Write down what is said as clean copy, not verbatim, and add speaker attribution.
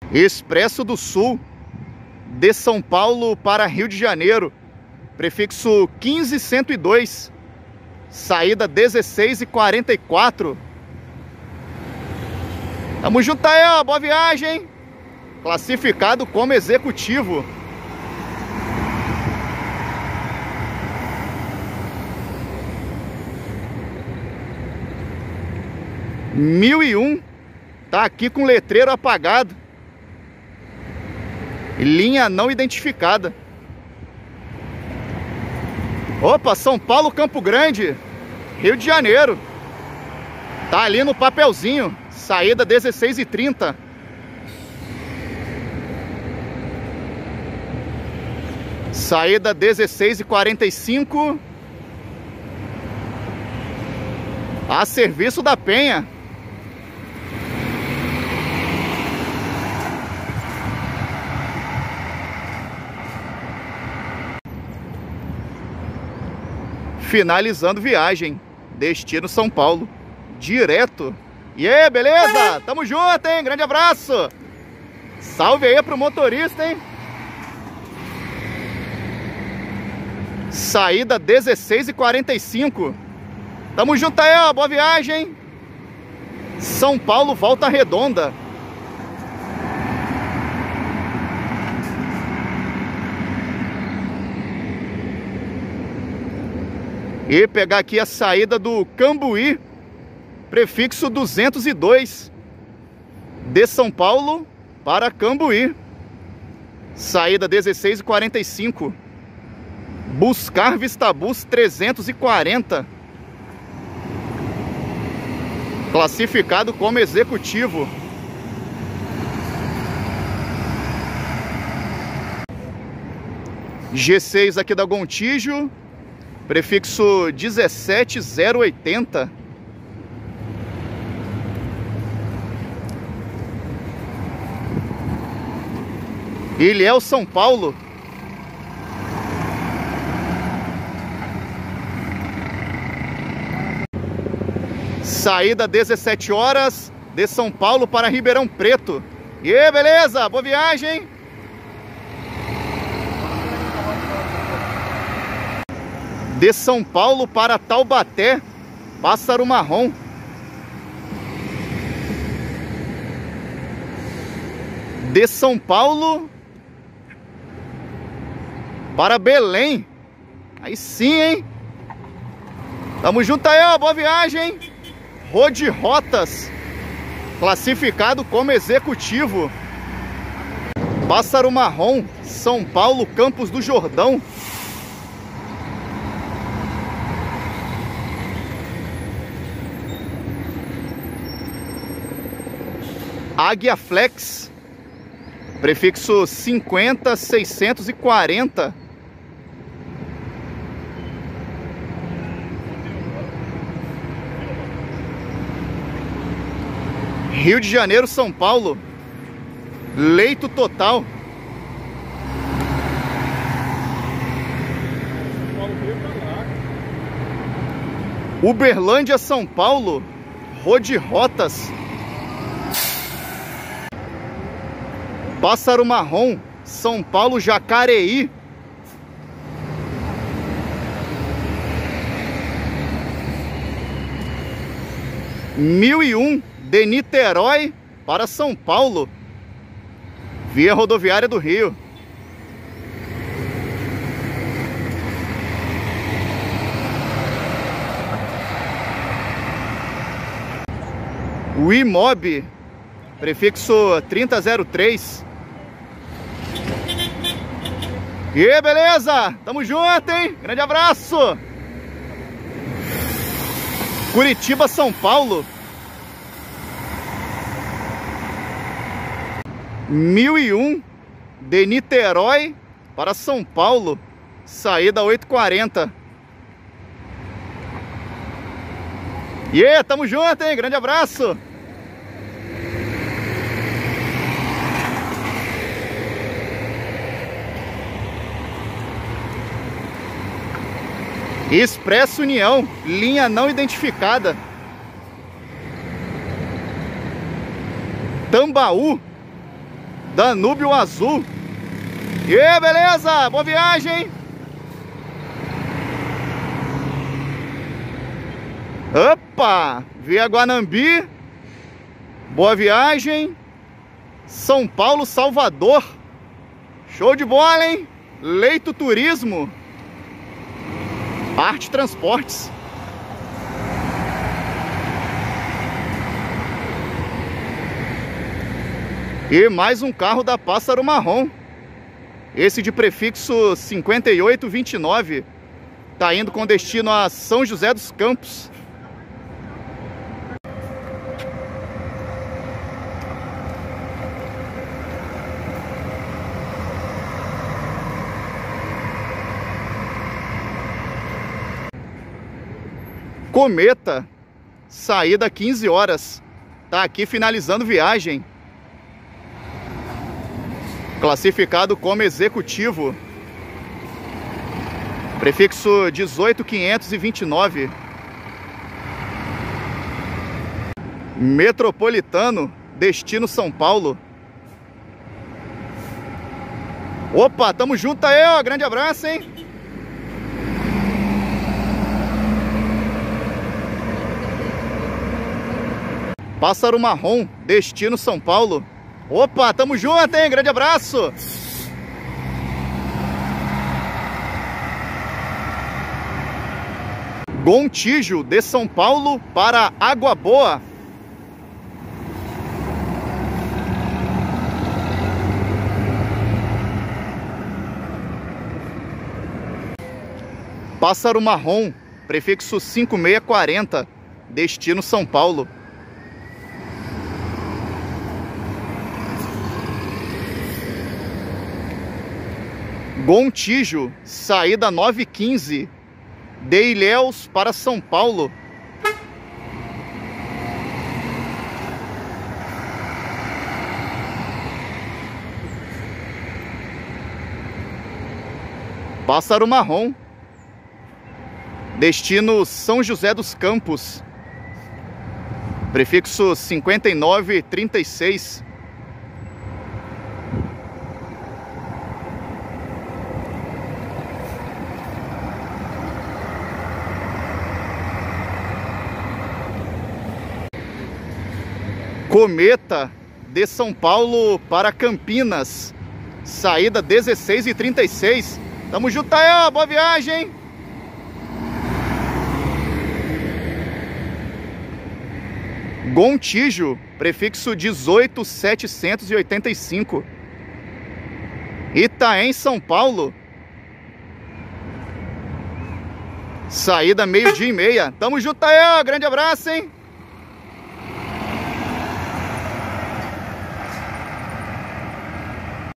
Speaker 1: Expresso do Sul, de São Paulo para Rio de Janeiro, prefixo 15102, saída 16h44. Tamo junto aí, ó, boa viagem. Classificado como executivo. (1001), tá aqui com letreiro apagado, linha não identificada. Opa, São Paulo, Campo Grande, Rio de Janeiro, tá ali no papelzinho, saída 16h30. Saída 16h45, a serviço da Penha. Finalizando viagem, destino São Paulo, direto. E aí, beleza? Tamo junto, hein? Grande abraço. Salve aí pro motorista, hein? Saída 16h45. Tamo junto aí, ó. Boa viagem. São Paulo, Volta Redonda. E pegar aqui a saída do Cambuí, prefixo 202, de São Paulo para Cambuí, saída 16h45. Buscar Vistabus 340, classificado como executivo. G6 aqui da Gontijo, prefixo 17080. Ilhéus, São Paulo. Saída 17 horas, de São Paulo para Ribeirão Preto. E aí, beleza? Boa viagem. De São Paulo para Taubaté, Pássaro Marrom. De São Paulo para Belém. Aí sim, hein? Tamo junto aí, ó. Boa viagem. Road Rotas, classificado como executivo. Pássaro Marrom, São Paulo, Campos do Jordão. Águia Flex, prefixo 50640. Rio de Janeiro, São Paulo, leito total. Uberlândia, São Paulo, Road Rotas. Pássaro Marrom, São Paulo, Jacareí. (1001), de Niterói para São Paulo, via rodoviária do Rio. O Imob, prefixo 3003. E aí, beleza? Tamo junto, hein? Grande abraço. Curitiba, São Paulo. 1001, de Niterói para São Paulo, saída 8h40. E aí, tamo junto, hein? Grande abraço. Expresso União, linha não identificada. Tambaú, Danúbio Azul. E aí, beleza? Boa viagem. Opa! Via Guanambi. Boa viagem. São Paulo, Salvador. Show de bola, hein? Leito Turismo. Arte Transportes. E mais um carro da Pássaro Marrom. Esse de prefixo 5829. Tá indo com destino a São José dos Campos. Cometa, saída 15 horas. Tá aqui finalizando viagem. Classificado como executivo. Prefixo 18529. Metropolitano, destino São Paulo. Opa, tamo junto aí, ó. Grande abraço, hein? Pássaro Marrom, destino São Paulo. Opa, tamo junto, hein? Grande abraço. Gontijo, de São Paulo para Água Boa. Pássaro Marrom, prefixo 5640, destino São Paulo. Gontijo, saída 915, de Ilhéus para São Paulo. Pássaro Marrom, destino São José dos Campos, prefixo 5936. Cometa, de São Paulo para Campinas, saída 16h36. Tamo junto aí, ó. Boa viagem. Gontijo, prefixo 18785. Itaém, São Paulo, saída 12h30. Tamo junto aí, ó. Grande abraço, hein?